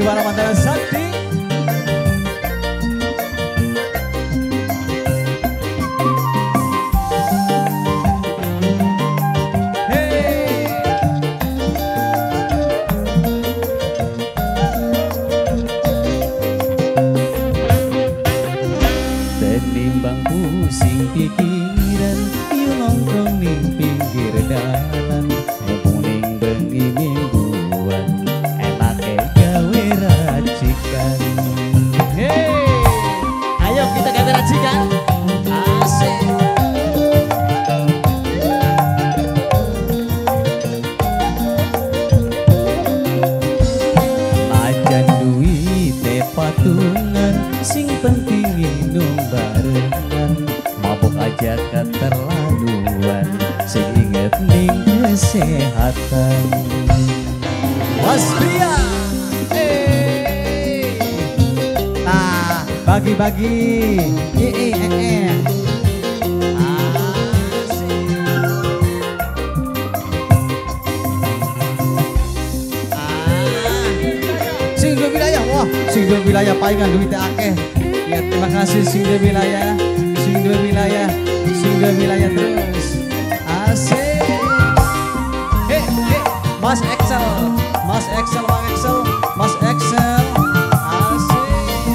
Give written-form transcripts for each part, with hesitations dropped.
para Mandala Sakti. Tenimbang pusing pikiran, yu nongkrong ning pinggir dalan, mumpung ning bengi mingguan, enake gawe racikan. Hey, ayo kita gawe racikan. Asik. Ajan duwite patungan, sing penting minum barengan, mabuk aja keterlaluan, sing inget ning kesehatan. Mas Ria. Hey. Nah, bagi-bagi. Sing dua wilayah, wah, sing dua wilayah palingan duitnya akeh. Ya, terima kasih sing dua wilayah, sing dua wilayah, sing dua wilayah terus. Asik. Mas Excel, Mas Excel, Mas Excel, Mas Excel. Asik.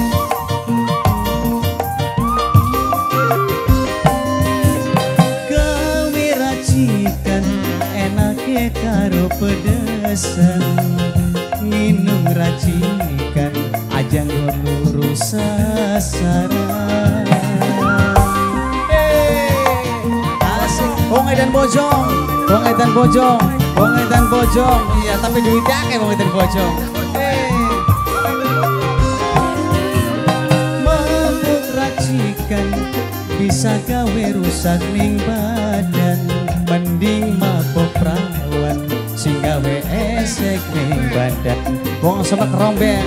Gawe racikan, enake karo pedesan, minum racikan, aja lurus sasaran. Asik. Wong Edan Bojong, Wong Edan Bojong, Wong Edan Bojong. Iya, tapi duitnya akeh Wong Edan Bojong. Mabuk racikan, bisa gawe rusak ning badan, mending mabuk perawan, sing gawe esek ning badan. Wong Sebek Rombeng.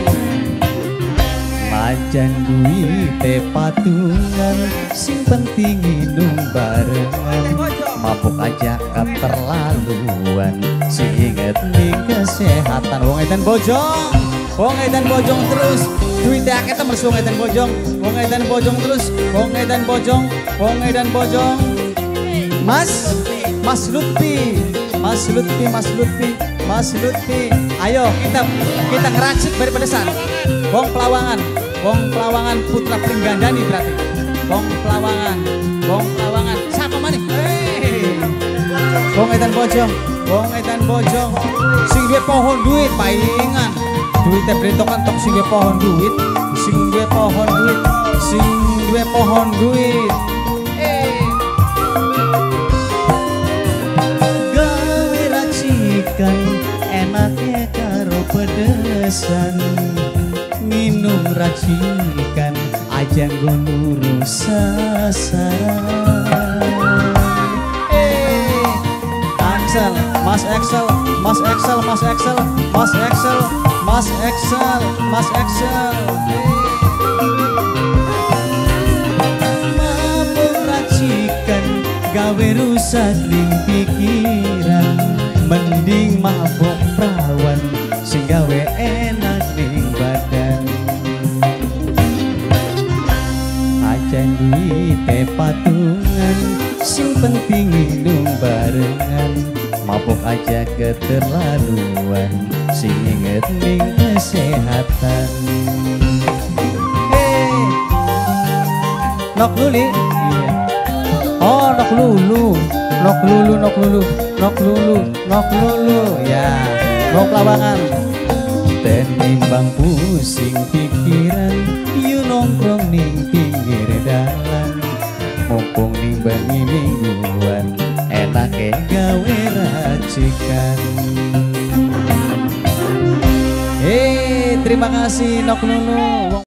Majan duwite patungan, sing penting minum barengan, mabuk aja keterlaluan, sing inget ning kesehatan. Wong Edan Bojong, Wong Edan Bojong terus. Duitnya akeh temen Wong Edan Bojong, Wong Edan Bojong terus. Wong Edan Bojong, Wong Edan Bojong. Mas, Mas Lutfi, Mas Lutfi, Mas Lutfi, Mas Lutfi. Ayo kita ngeracik dari pedesan. Wong Pelawangan, Wong Pelawangan putra Pringgandani berarti. Wong Pelawangan, Wong Pelawangan. Siapa mana? Wong Edan Bojong, Wong Edan Bojong. Sing duwe pohon duit palingan. Duitnya brentokan tok sing duwe pohon duit, sing duwe pohon duit, sing duwe pohon duit. Gawe racikan, enake karo pedesan, minum racikan, aja lurus sasaran. Axel, Mas Excel, Mas Excel, Mas Excel, Mas Excel, Mas Excel, Mas Excel. Mabuk racikan, gawe rusak ning pikiran, mending mabuk perawan, sing gawe enak ning badan. Ajan duwite patungan, sing penting minum barengan, mabuk aja keterlaluan, sing inget ning kesehatan. Nok Luli. Oh, Nok Lulu, Nok Lulu, Nok Lulu, Nok Lulu, Nok Lulu. Ya, Nok Pelawangan. Tenimbang pusing pikiran, yu nongkrong ning pinggir dalan, mumpung ning bengi mingguan, enake gawe racikan. Terima kasih Nok Lulu.